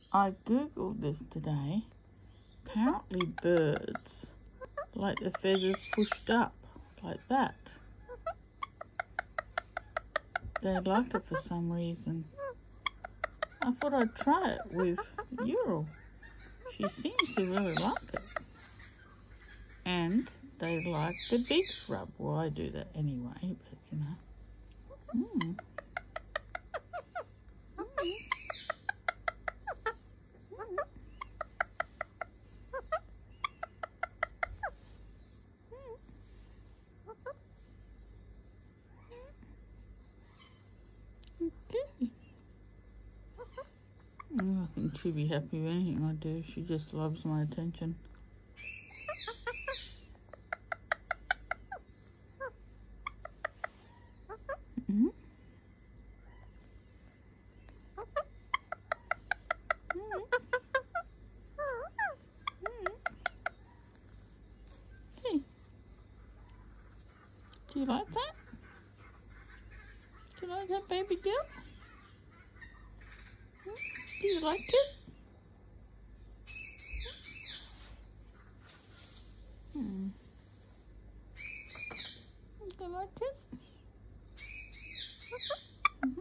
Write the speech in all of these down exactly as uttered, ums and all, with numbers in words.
I googled this today. Apparently birds like the feathers pushed up like that. They like it for some reason. I thought I'd try it with Ural. She seems to really like it. And they like the big rub. Well, I do that anyway, but you know. Mm. Okay. Oh, I think she'll be happy with anything I do. She just loves my attention. Mm-hmm. Hey, do you like that? Do you like that, baby girl? Do you like it? Hmm. Do you like it? Mm-hmm.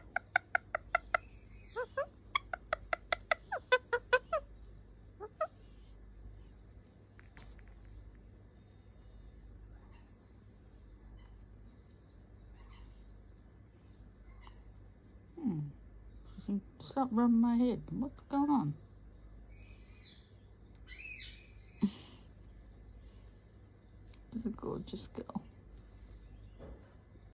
Hmm. She can stop rubbing my head. What's going on? She's a gorgeous girl.